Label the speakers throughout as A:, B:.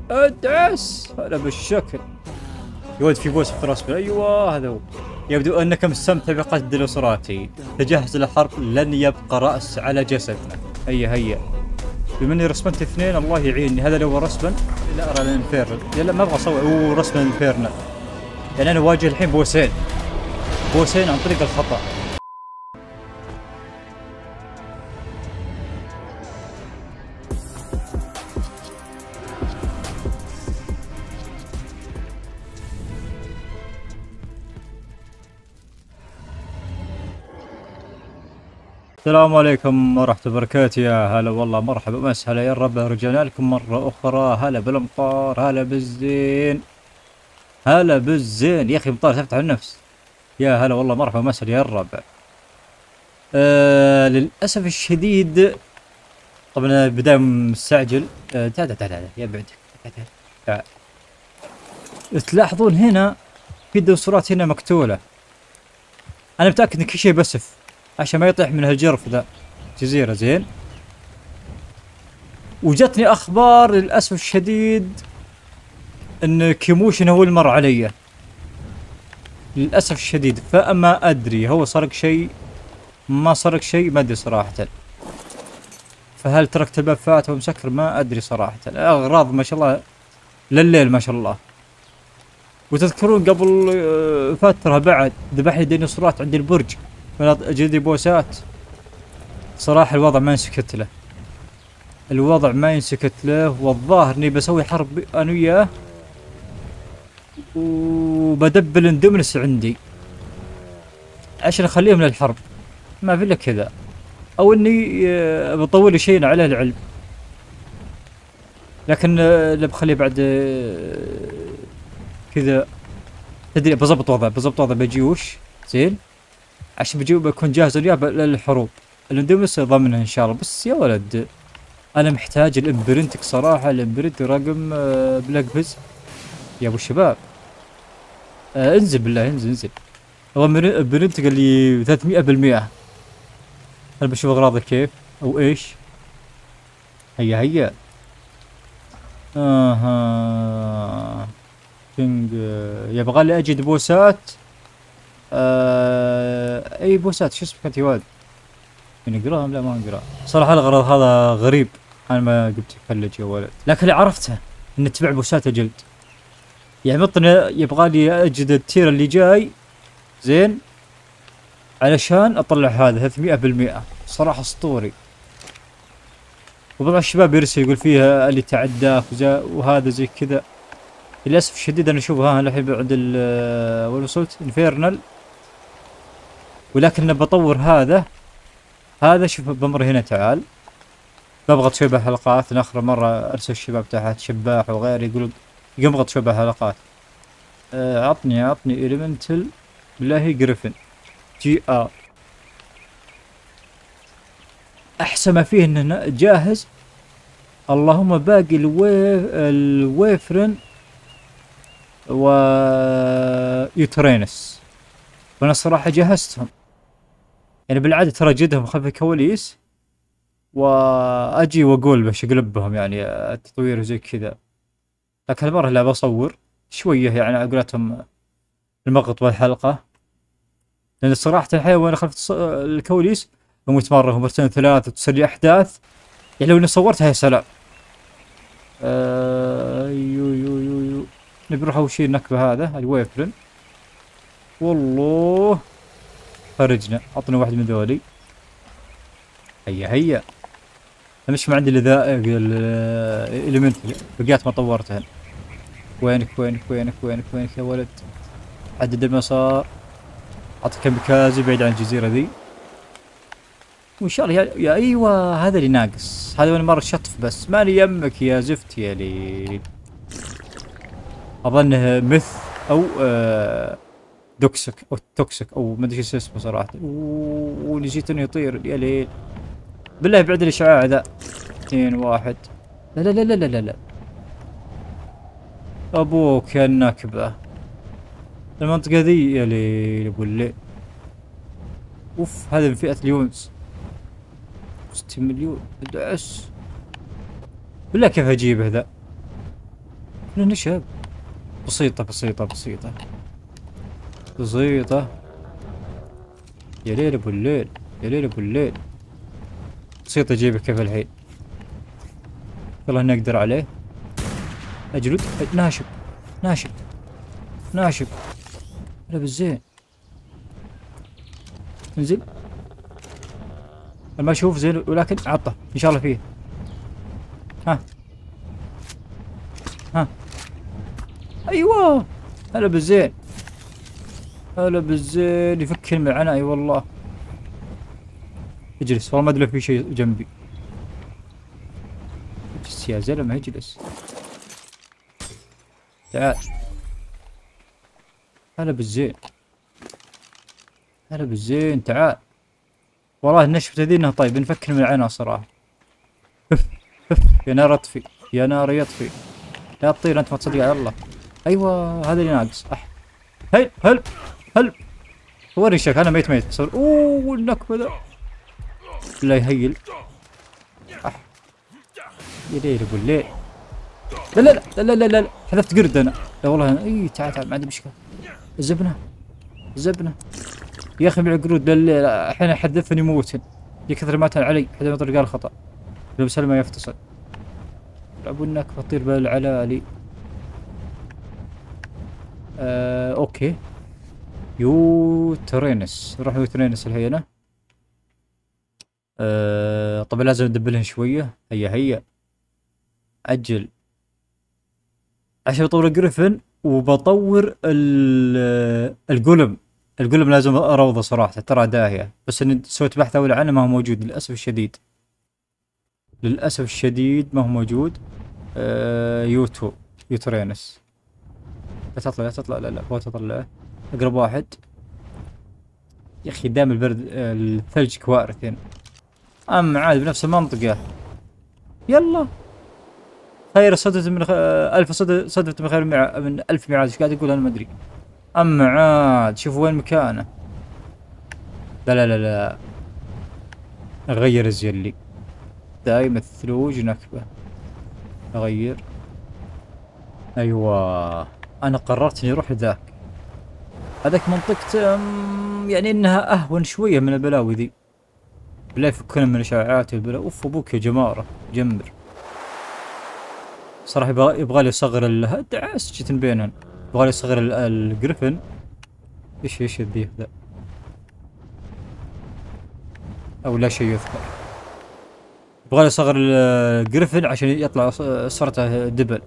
A: ادعس هذا بالشكل. يا ولد في بوس في راسك. ايوه هذا هو. يبدو انك مستمتع بقتل اسراتي. تجهز للحرب، لن يبقى راس على جسدنا. هيا هيا. بما اني رسمت اثنين الله يعيني. هذا لو رسما لا ارى الانفيرنال. لا ما ابغى اصور رسم الانفيرنال. يعني انا اواجه الحين بوسين. بوسين عن طريق الخطا. السلام عليكم ورحمة الله وبركاته. يا هلا والله، مرحبا ومسهلا، يا رب رجعنا لكم مرة أخرى. هلا بالمطار، هلا بالزين، هلا بالزين. يا أخي مطار تفتح النفس. يا هلا والله، مرحبا ومسهلا يا الربع. للأسف الشديد طبعا البداية مستعجل. تعال تعال يا بعد. تعال. تلاحظون هنا في ديناصورات هنا مقتولة. أنا متأكد إن كل شيء بسف عشان ما يطيح من هالجرف ذا. جزيرة زين. وجتني اخبار للاسف الشديد ان كيموشن هو اللي مر علي للاسف الشديد. فما ادري هو سرق شيء ما سرق شيء، ما ادري صراحة. فهل تركت الباب فاتح ومسكر؟ ما ادري صراحة. اغراض ما شاء الله لليل ما شاء الله. وتذكرون قبل فترة بعد ذبح لي ديناصورات عند البرج جدي بوسات. صراحة الوضع ما ينسكت له، الوضع ما ينسكت له. والظاهر اني بسوي حرب انا وياه وبدبل اندومنس عندي عشان اخليهم للحرب. ما في الا كذا، او اني بطول لي شيء عليه العلم. لكن اللي بخليه بعد كذا تدري. بضبط وضع بجيوش زين عشان بكون جاهز وياه للحروب. الاندومنس ضمنها ان شاء الله. بس يا ولد انا محتاج الامبرنتك صراحة. الامبرنت رقم بلاك فيز يا ابو الشباب. انزل بالله، انزل. والله الامبرنت قال لي 300%. انا بشوف اغراضك كيف او ايش. هيا اها كينج. يبغى لي اجد بوسات. اي بوسات. شو اسمك يا ولد؟ نقراهم؟ لا ما نقرا صراحة. الغرض هذا غريب، انا ما قلت افلج يا ولد. لكن اللي عرفته ان تبيع بوسات جلد. يعني مطني يبغى لي اجد التير اللي جاي زين علشان اطلع هذا 300%. صراحة اسطوري. وبعض الشباب يرسل يقول فيها اللي تعداك وهذا زي كذا. للاسف الشديد انا اشوفها الحين عند وين وصلت؟ انفيرنال. ولكن بطور هذا شوف بمر هنا. تعال بضغط شوي بحلقات. اخر مرة ارسل الشباب تحت شباح وغيره يقولون يضغط شوي بحلقات. عطني إليمنتال بالله جريفن جي ار. احسن ما فيه انه جاهز. اللهم باقي الويفرن ويوترينس. وانا الصراحة جهزتهم. يعني بالعادة ترى جدهم خلف الكواليس واجي واقول باش اقلبهم يعني التطوير وزي كذا. لكن المرة لا بصور شوية يعني على قولتهم المقط والحلقة. لأن الصراحة الحين وأنا خلف الكواليس أموت مرة ومرتين ثلاث وتسري أحداث. يعني لو إني صورتها يا سلام. يو نبي نروح أول شي النكبة هذا الويفرن. والله فرجنا. عطنا واحد من ذولي. هيا مش ما عندي إلا ذا الإليمنت بقيت ما طورتهن. وينك يا ولد؟ حدد المسار. اعطي كاميكازي بعيد عن الجزيرة ذي. وان شاء الله يا ايوه هذا اللي ناقص. هذا وانا مرة شطف بس ماني يمك يا زفت يا ليل. اظنه مث او دوكسك او توكسك او ما ادري ايش اسمه صراحة. ونسيت انه يطير يا ليل. بالله بعد الاشعاع ذا. 2 1. لا ابوك يا النكبة. المنطقة ذي يا ليل ابو الليل. اوف هذا من فئة اليونس. 60 مليون ادعس. بالله كيف اجيبه ذا؟ نشب. بسيطة بسيطة بسيطة بسيطة. يا ليل ابو الليل، يا ليل ابو الليل. بسيطة اجيبه كيف الحين. يلا نقدر عليه. اجلد. ناشب ناشب ناشب. هلا بالزين. انزل. ما اشوف زين ولكن عطه ان شاء الله فيه. ها ها. ايوه. هلا بالزين. هلا بالزين. يفكني من العناء والله. اجلس والله ما ادري لو في شيء جنبي. اجلس يا زلمه اجلس. تعال. هلا بالزين. هلا بالزين تعال. والله النشفة ذي انها طيب نفكر من العناء صراحة. يا نار اطفي، يا نار يطفي. لا تطير انت ما تصدق على الله. ايوه هذا اللي ناقص. هل هل هل. وري شك انا ميت ميت صار. اوه النكبة ذا. لا يهيل. يا ليل ابو الليل. لا لا لا لا لا لا, لا. حذفت قرد انا. لا والله اي تعال تعال ما عندي مشكلة. الزبنة الزبنة. يا اخي بالعقرود لليل الحين حذفني موتن. يا كثر ما تن علي حتى ما قال خطأ. لو سلمى يفتصل. ابو النكبة تطير بالعلالي. اوكي. يوترينس. نروح يوترينس الحين. طبعا لازم ندبلهن شوية. هيا هيا. أجل. عشان أطور الجريفن وبطور القلم. القلم لازم أروضه صراحة ترى داهية. بس إني سويت بحث أول عنه ما هو موجود للأسف الشديد. للأسف الشديد ما هو موجود. يوترينس. لا تطلع لا تطلع. لا لا هو تطلع. أقرب واحد. يا أخي دام البرد الثلج كوارث هنا. أما عاد بنفس المنطقة. يلا. خير صدفة من ألف صدفة من خير من ألف ميعاد. إيش قاعد يقول أنا ما أدري. أما عاد شوفوا وين مكانه. لا لا لا لا. أغير الزيلي. دايم الثلوج نكبة. أغير. أيوة. أنا قررت إني أروح لذاك. هذاك منطقة يعني إنها أهون شوية من البلاوي ذي. بالله يفكنا من الإشاعات البلاوي. أوف أبوك يا جمارة جمر. صراحة يبغالي أصغر الدعاس جيت بينهم. يبغالي أصغر الجريفن. إيش الذيب ذا. أو لا شيء يذكر. يبغالي أصغر الجريفن عشان يطلع صورته دبل.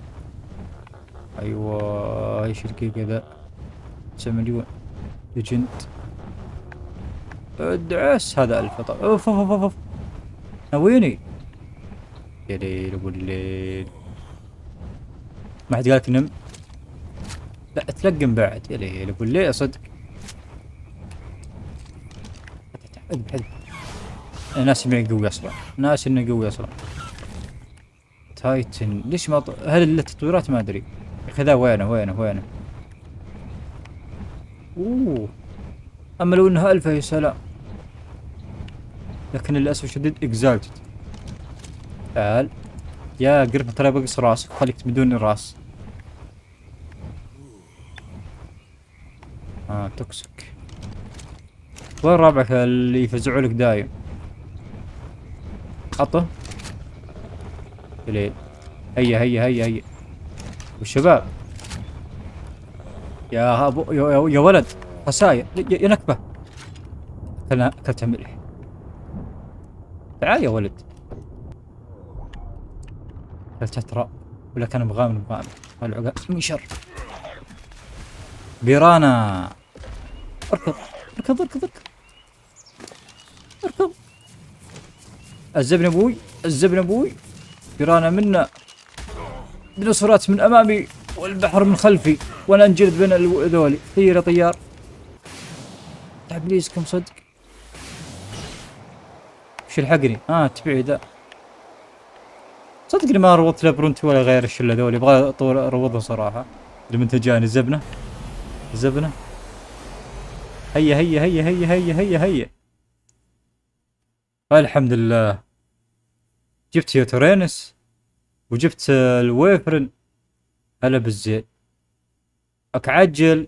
A: أيوة إيش الدقيقة ذا. 9 مليون. ليجند. الدعاس هذا 1000 طبعا. أوف أوف أوف أوف. ناويني. يا ليل أبو الليل. ما حد قالك نم. لا تلقم بعد. يا ليل ابو الليل صدق. اذبح اذبح. ناس معي قوي اصلا. ناس انه قوي اصلا. تايتن ليش ما هل التطويرات ما ادري. يا اخي ذا وينه. اوه. اما لو انها 1000 يا سلام. لكن للاسف الشديد اكزالتد. تعال. يا قرب ترى بقص راسك خليك بدون راس. توكسيك. وين رابعك اللي يفزعوا لك دايم. حطه. يا ليل. هيا والشباب. يا ابو يا ولد. خساير يا نكبة. اكلتها ملح. تعال يا ولد. اكلتها ترى. ولا كان مغامر العقاب من شر. بيرانا. اركض. الزبن ابوي. بيرانا منا. ديناصورات من امامي والبحر من خلفي وانا انجلد بين ذولي. طير يا طيار. تعب بليزكم صدق. وش الحقني. تبعي ذا. صدقني ما روضت لا برونتي ولا غير الشله ذولي. ابغى اطور اروضها صراحه. المنتجان الزبنه. هيا. الحمد لله. جبت يوترينس وجبت الويفرن هلا بالزين. عجل.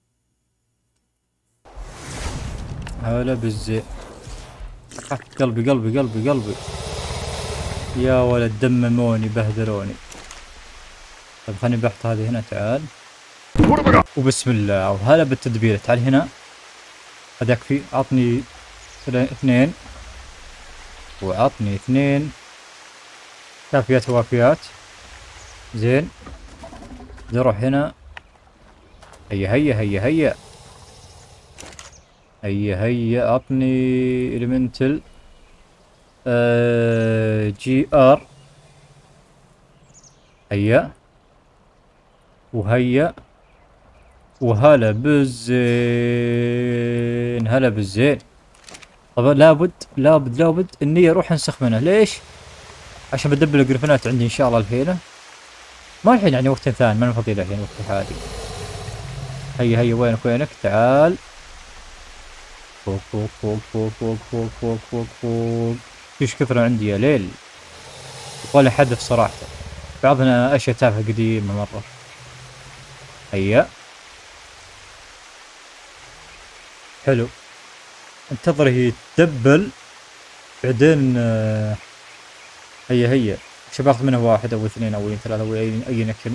A: هلا بالزين. قلبي قلبي قلبي قلبي. يا ولد دمموني بهدلوني. طيب خليني بحط هذه هنا. تعال وبسم الله. وهلا بالتدبير. تعال هنا. هذا يكفي. عطني 2 وعطني 2 كافيات وافيات. زين. نروح هنا. هيا هيا هيا هيا هيا هيا. عطني إليمنتال جي ار. هيا وهيا وهلا بالزين. هلا بالزين. طبعا لابد اني اروح انسخ منه. ليش؟ عشان بدبل الجريفنات عندي ان شاء الله الحين. ما الحين يعني وقت ثاني، ما فاضي له يعني وقت حالي. هيا هيا وينك تعال. فوق فوق فوق فوق فوق فوق فوق فوق فوق. فيش كثرة عندي يا ليل. ولا حدث صراحة. بعضنا اشياء تافهة قديمة مرة. هيا. حلو. انتظر هي تدبل بعدين. هيا هيا. شو باخذ منه 1 أو 2 أو 3 أو أي نكن.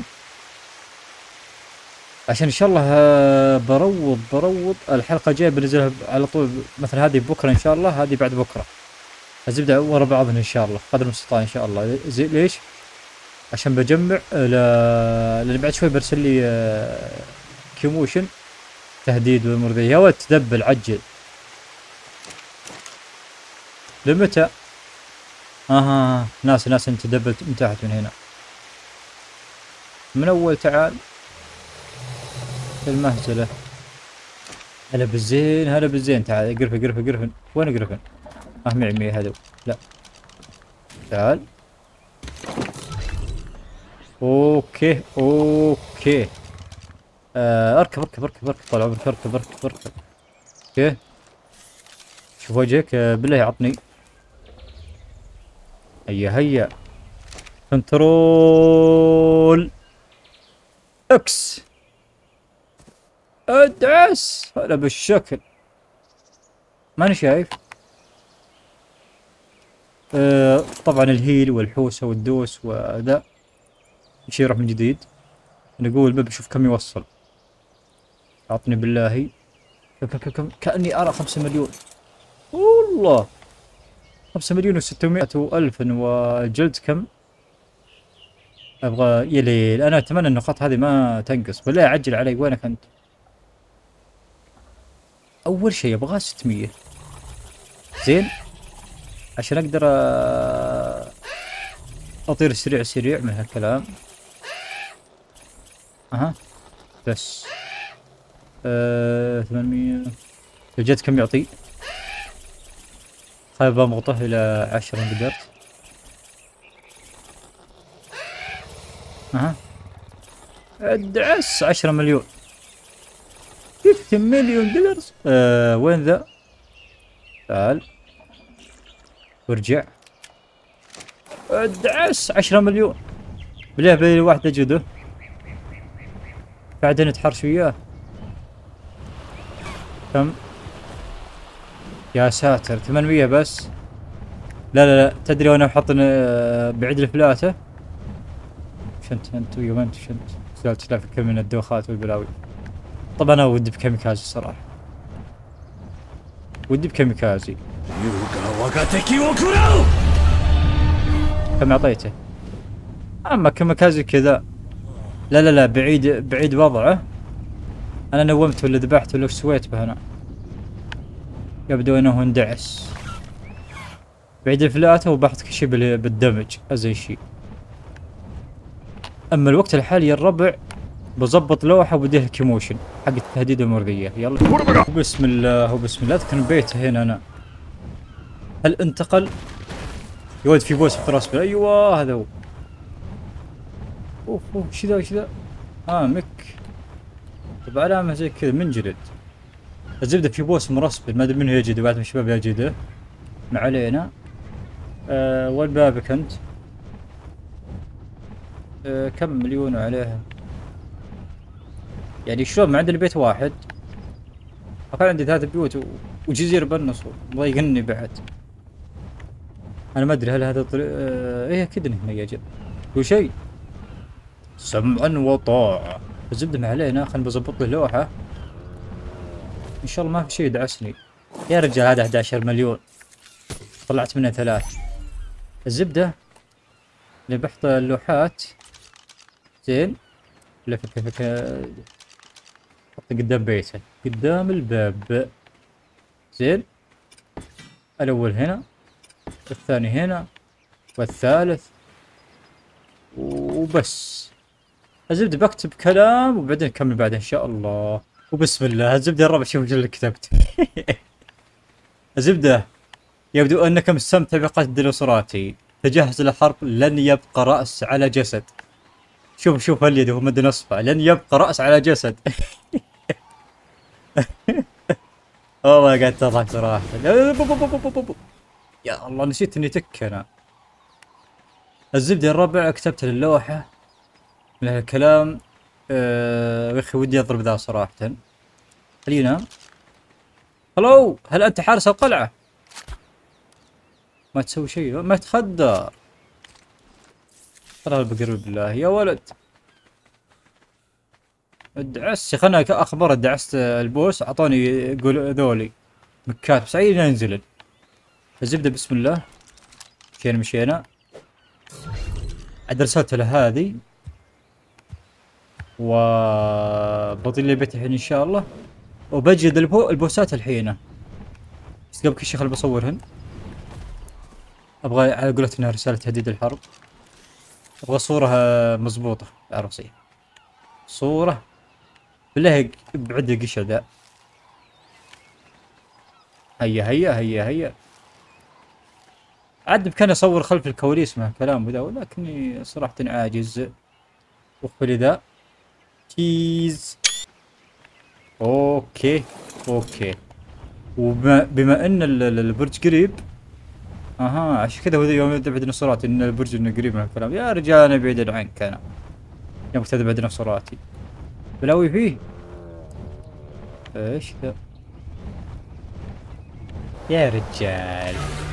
A: عشان إن شاء الله بروض الحلقة الجاية بنزلها على طول. مثل هذه بكرة إن شاء الله، هذه بعد بكرة. الزبدة ورا بعضهن إن شاء الله قدر المستطاع إن شاء الله. ليش؟ عشان بجمع لأن بعد شوي برسل لي كيموشن تهديد والأمور ذي. يا ولد تدبل عجل. لمتى؟ ناس انت دبلت من تحت من هنا. من اول تعال المهزلة. هلا بالزين هلا بالزين. تعال قرفن. وين قرفن؟ معي هذا. لا تعال. اوكي اركب طال عمرك. اركب. اوكي شوف وجهك بالله عطني. هيا كنترول اكس. ادعس. هلا بالشكل. ماني شايف. طبعا الهيل والحوسه والدوس وذا شيء يروح من جديد. نقول بشوف كم يوصل. اعطني بالله. كم كاني ارى 5 مليون. والله 5 مليون و600 ألف. وجلد كم؟ ابغى يا ليل. انا اتمنى النقاط هذه ما تنقص. بالله عجل علي. وينك انت؟ اول شيء ابغى 600 زين عشان اقدر اطير سريع من هالكلام. بس 800. الجد كم يعطي؟ خايف بمغطه الى 10 ان قدرت. ادعس 10 مليون. 6 مليون دولار. وين ذا؟ تعال وارجع. ادعس 10 مليون. بالله بالي واحد اجده. بعدين نتحرش وياه. كم؟ يا ساتر 800 بس. لا تدري وانا احط بعيد الفلاتة. انت يوم انت شنت زالت لا فكر من الدوخات والبلاوي. طبعا انا ودي بكاميكازي صراحة. كم اعطيته؟ اما كاميكازي كذا. لا بعيد وضعه. انا نومت ولا ذبحت ولا سويت به. انا يبدو انه اندعس. بعيد الفلاتة وبحث كل شيء بالدمج ازي شيء. اما الوقت الحالي يا الربع بظبط لوحة وبديه الكيموشن حق التهديد المرضية. يلا بسم الله اذكر بيته هنا. انا هل انتقل؟ يا ولد في بوس في راس. ايوه هذا هو. اوف ايش ذا مك. طب علامة زي كذا من جلد. الزبدة في بوس مرسبل ما ادري منو يجده. بعد من الشباب يجده. ما علينا. وين بابك انت؟ كم مليون عليها؟ يعني شلون ما عندنا بيت واحد؟ كان عندي 3 بيوت وجزيرة بالنص مضايقني بعد. انا ما ادري هل هذا الطريق ايه اكيد انه هنا يجب وشيء. سمعا وطاعة. الزبدة ما علينا، خلنا بظبط له لوحة. ان شاء الله ما في شيء يدعسني. يا رجال هذا 11 مليون طلعت منه 3. الزبدة اللي بحط اللوحات زين. لا فك حط قدام بيته قدام الباب زين. الاول هنا والثاني هنا والثالث وبس. الزبدة بكتب كلام وبعدين نكمل بعد ان شاء الله. وبسم الله. الزبدة الرابع شوف ايش اللي كتبت. الزبدة يبدو انك مستمتع بقتل ديناصوراتي، تجهز للحرب، لن يبقى رأس على جسد. شوف اليد وهو مد نصفه، لن يبقى رأس على جسد. والله قاعد تضحك صراحة. يا الله نسيت اني تك انا. الزبدة الرابع كتبت للوحة من هالكلام. يا اخي ودي اضرب ذا صراحة. خلينا. هلو، هل انت حارس القلعة؟ ما تسوي شيء، ما تخدر. ترى بقرب بالله يا ولد. ادعس يا خلنا اخبار. ادعست البوس اعطوني يقول ذولي مكات بس عينا ينزل. الزبدة بسم الله. مشينا عاد رسالته لهذه وبطي لي بيت الحين ان شاء الله. وبجد البوسات الحين. بس قبل كل شيء خل بصورهن. ابغى على قولتنا رسالة تهديد الحرب. ابغى صورة مضبوطة عروسية. صورة بالله بعد القشة ذا. هيا عاد بكان اصور خلف الكواليس مع كلام ذا، ولكني صراحة عاجز. وخلي ذا تيز. اوكي. وبما ان البرج قريب. عشان كذا هو يوم يذبح ديناصوراتي ان البرج انه قريب من الكلام. يا رجال انا بعيد عنك انا. يوم تذبح ديناصوراتي بلاوي فيه. ايش ذا يا رجال؟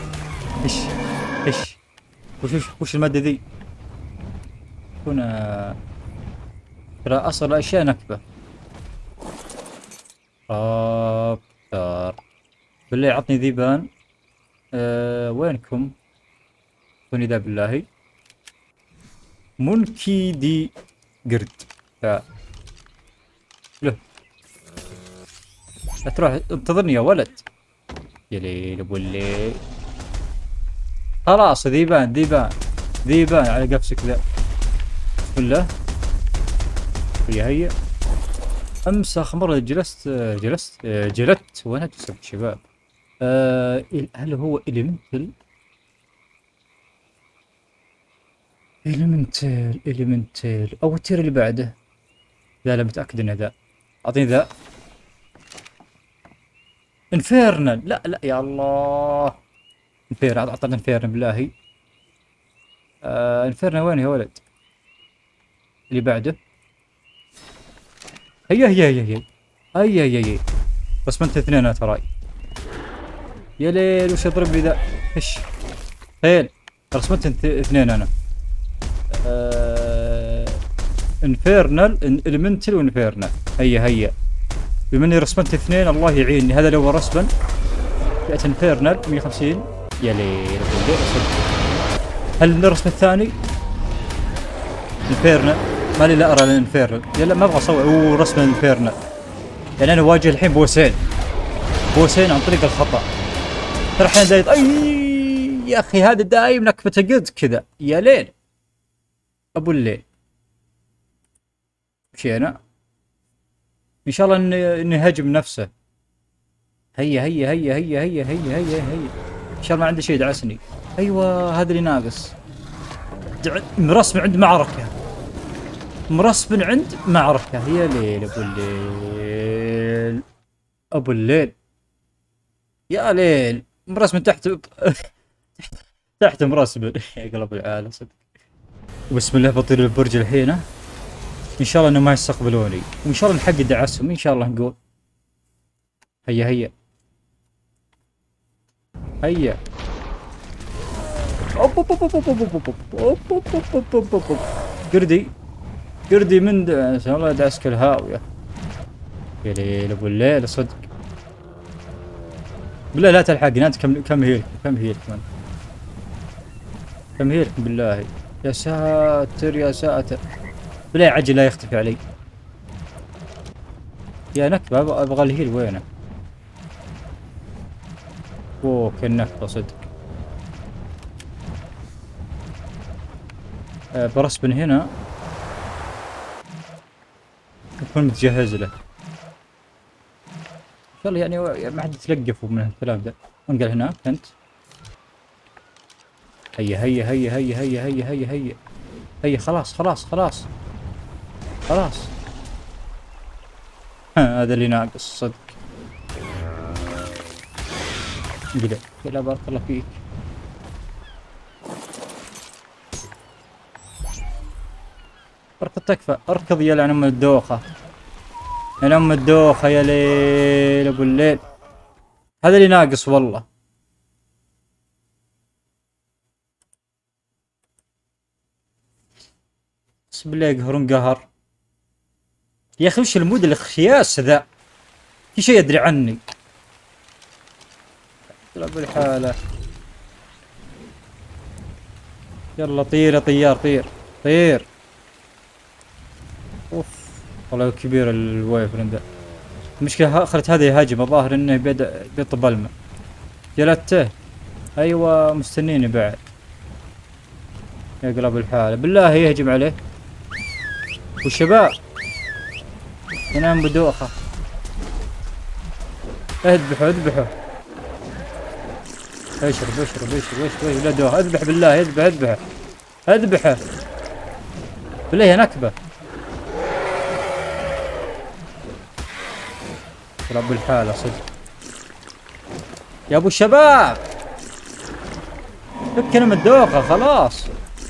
A: ايش وش المادة ذي؟ هنا ترى اصل الاشياء نكبة. رابتر بالله عطني ذيبان. وينكم؟ اعطوني ذا بالله. مونكي دي قرد. تعال له. لا تروح انتظرني يا ولد. يا ليل ابو الليل. خلاص ذيبان على قفسك ذا. بسم الله. هيا امسخ مرة جلست وانا جلست شباب. هل هو إليمنتال او التير اللي بعده؟ لا متأكد انه ذا. اعطيني ذا. انفيرنال. لا يا الله. اعطنا انفيرنال بالله. انفيرنال وين يا ولد؟ اللي بعده. هيا بس ما انت 2 تراي. يا ليل وش يضرب لي ذا؟ ايش خيل رسمت 2 انا. انفيرنال اليمنتال وانفيرنال. هيا بما اني رسمت 2 الله يعيني. هذا لو رسما جاءت انفيرنال 150. يا ليل هل الرسم الثاني انفيرنال؟ مالي لا ارى الانفيرنال. يلا ما ابغى اصور رسم الانفيرنال يعني انا اواجه الحين بوسين عن طريق الخطا. ترى الحين زايد. يا اخي هذا دايم نكبة قد كذا. يا ليل ابو الليل. مشينا ان شاء الله انه يهاجم نفسه. هيا ان شاء الله ما عنده شيء يدعسني. ايوه هذا اللي ناقص. مرسم عند معركة. يا ليل ابو الليل. يا ليل مرسم تحت مرسم. يا قلب العالم صدق. بسم الله بطير البرج الحين. ان شاء الله انه ما يستقبلوني، وان شاء الله نحقق دعسهم ان شاء الله. نقول هيا هيا هيا. اوب اوب اوب اوب اوب اوب اوب اوب اوب اوب اوب اوب. قردي قردي من دعس، والله دعسك الهاوية. يا ليل ابو الليل صدق. بالله لا تلحقني انت. كم هيلكم كم هيلكم كم هيلكم بالله. يا ساتر يا ساتر. بالله عجل لا يختفي علي. يا نكبة ابغى الهيل وينه؟ اوه كالنكبة صدق. برسبن هنا اكون متجهز له. ان شاء الله يعني ما حد يتلقفوا من الكلام ده. وين قال هناك انت؟ هيا هيا هيا هيا هيا هيا هيا هيا هيا. خلاص خلاص خلاص خلاص. هذا اللي ناقص صدق. انقلع لا بارك الله فيك. اركض تكفى اركض يا لعن ام الدوخة. يا ام الدوخة يا ليل ابو الليل. هذا اللي ناقص والله. بسم الله يقهرون قهر. يا اخي وش المود الخياس ذا؟ في شيء يدري عني. لا بالحالة. يلا طير يا طيار طير طير. اوف والله كبير الويفرن ذا. المشكلة خلت هذا يهاجم الظاهر انه بيطب الماء. جلدته. ايوه مستنيني بعد. يقلب الحالة بالله يهجم عليه. والشباب ينام بدوخة. اذبحه اذبحه. اشرب اشرب اشرب اشرب لا دوخة. اذبح بالله اذبح اذبحه اذبحه بالله يا نكبة. رب الحالة صدق. يا ابو الشباب فكنا من الدوخة خلاص.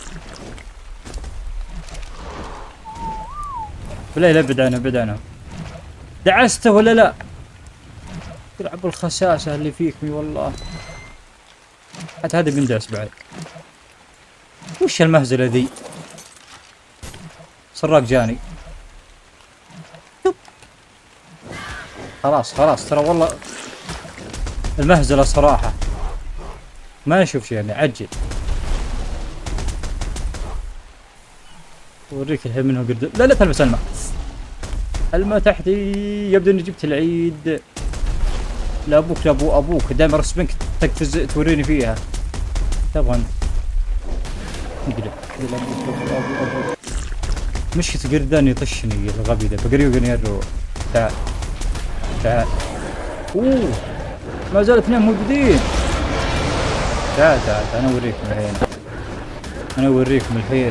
A: بالله لا ابعد عنه ابعد عنه. دعسته ولا لا؟ تلعب بالخساسة اللي فيكم والله. حتى هذا بيندعس بعد. وش المهزلة ذي؟ سراق جاني. خلاص خلاص ترى والله المهزلة صراحة ما نشوف شيء يعني. عجل اوريك الحين منه قرد. لا لا تلبس الماء. الماء تحتي. يبدو اني جبت العيد. لا ابوك لا ابوك دائما رسبنك تقفز توريني فيها. تبغى نقلب. مشكلة قردان يطشني الغبي ذا. بقريب يروح. تعال تعال. اوه ما زال اثنين موجودين. تعال تعال انا اوريكم الحين. انا اوريكم الحين.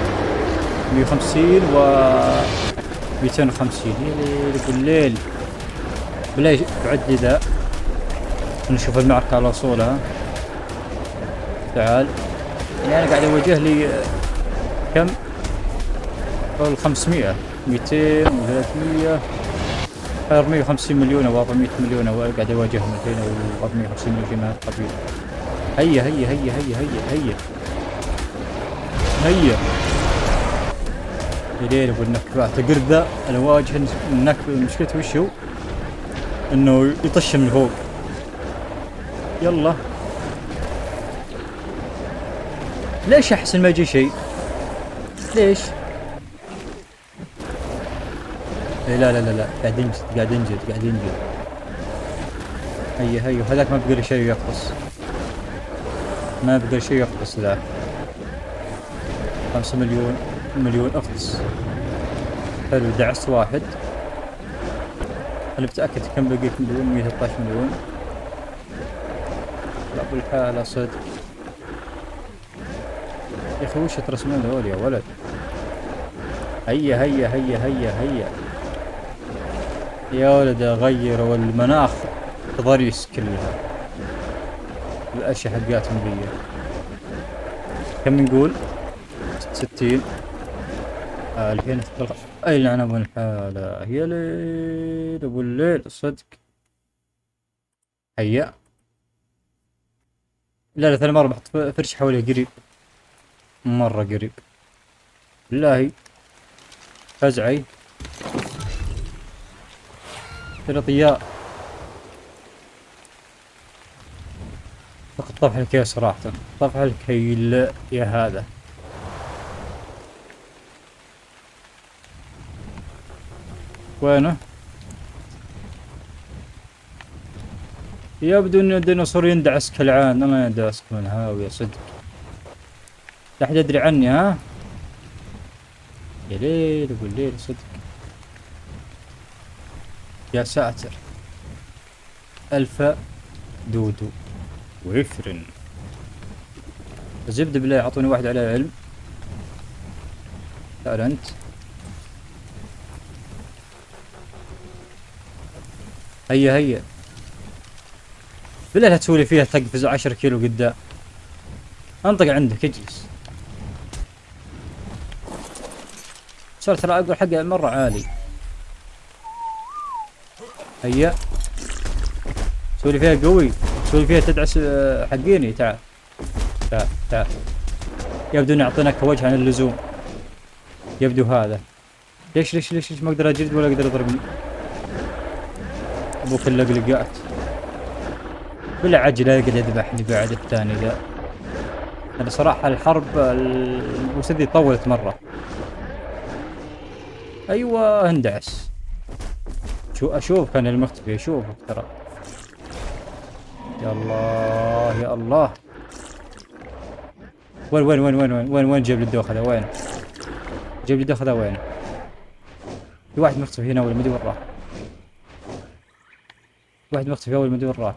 A: 150 و 250. يا ليل بالليل. بالله بعد لي ذا. نشوف المعركة على اصولها. تعال. يعني انا قاعد اواجه لي كم؟ حول 500 200 و300 450 مليون او 400 مليون قاعد اواجههم الحين. او 450 مليون من القبيل. هيا هيا هيا هيا هيا هيا هيا. يا ليل ابو النكبات. القرد ذا انا واجه النكبة. مشكلته وش هو؟ انه يطش من فوق. يلا ليش احسن ما يجي شيء؟ ليش؟ لا لا لا لا قاعد ينجد قاعد ينجد قاعد ينجد. هيا هيا. هذاك ما بقى له شيء يقص. ما بقى له شيء يقص ذا. 5 مليون مليون اقص. حلو دعست واحد. انا بتأكد كم بقيت مليون. 113 مليون. لا بالحالة صدق. يا اخي وش ترسمون هذول يا ولد؟ هيا هيا هيا هيا هيا يا ولد. غيروا المناخ تضاريس كلها. الاشياء حقاتهم ذي. كم نقول؟ 60. الحين اي لعنة ابو الحالة، يا ليل ابو الليل صدق. هيا. لا ثاني مرة بحط فرش حواليه قريب، مرة قريب بالله. فزعي ثلاث ايام. فقط طفح الكيل صراحة، طفح الكيل يا هذا. وينه؟ يبدو ان الديناصور يندعس كالعان. انا يندعس من هاوية صدق. لا احد يدري عني ها؟ يا ليل ابو الليل صدق. يا ساتر. الف دودو ويفرن. زبدة بالله اعطوني واحد على علم. تعال انت. هيا هيا بالله لا تسوي لي فيها تقفز 10 كيلو قدام. انطق عندك اجلس. صار ترى اقول حقه مرة عالي. هيا سوي لي فيها قوي، سوي لي فيها تدعس حقيني. تعال تعال تعال. يبدو اني اعطيناك وجه عن اللزوم. يبدو هذا. ليش ما اقدر اجلد ولا اقدر يضربني؟ ابوك اللقلقات. بلا عجله يقعد يذبحني بعد الثاني ذا. انا صراحه الحرب البوس ذي طولت مره. ايوه اندعس. شو اشوف كان المختفي اشوفك ترى. يا الله يا الله. وين جيب لي الدوخه ذا؟ وين جيب لي الدوخه ذا؟ وين؟ في واحد مختفي هنا ولا مدري وين راح. واحد مختفي اول مدري وين راح.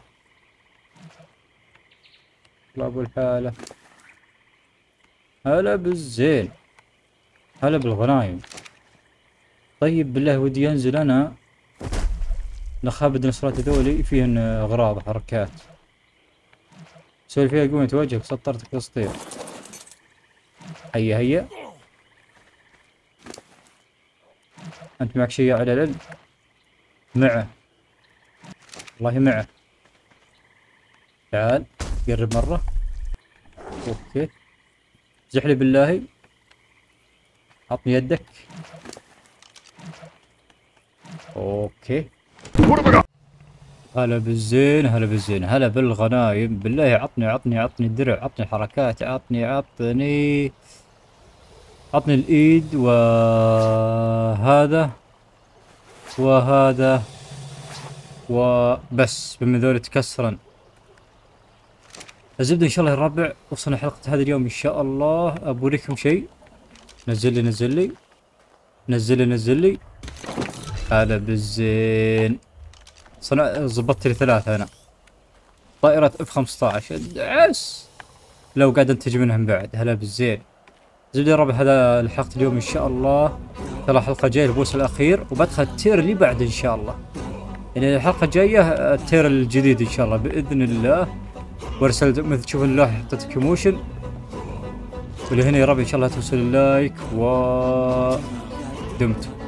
A: الله ابو الحالة. هلا بالزين، هلا بالغنايم. طيب بالله ودي انزل انا نخابد النصرات هذولي فيهن اغراض حركات. سوي فيها قومة وجهك سطرتك تسطير. هيا هيا. انت معك شيء على العلم؟ معه والله معه. تعال قرب مرة. اوكي زحلي بالله. عطني يدك. اوكي هلا بالزين، هلا بالزين، هلا بالغنايم. بالله عطني الدرع، عطني الحركات، عطني الايد وهذا وهذا وبس. بما ذول تكسرن. الزبدة ان شاء الله الربع وصلنا حلقة هذا اليوم ان شاء الله. ابوريكم شيء. نزل لي. هلا بالزين. ضبطت لي 3 انا. طائرة F-15 ادعس. لو قاعد انتج منهم بعد. هلا بالزين. زبدة الربع هذا لحلقة اليوم ان شاء الله. ترى حلقة جاية البوس الاخير وبدخل التير اللي بعد ان شاء الله. يعني الحلقة الجاية التير الجديد ان شاء الله باذن الله. وارسلت مثل تشوف اللوحة حطيت كيموشن. واللي هنا يا رب ان شاء الله توصل اللايك ودمتم.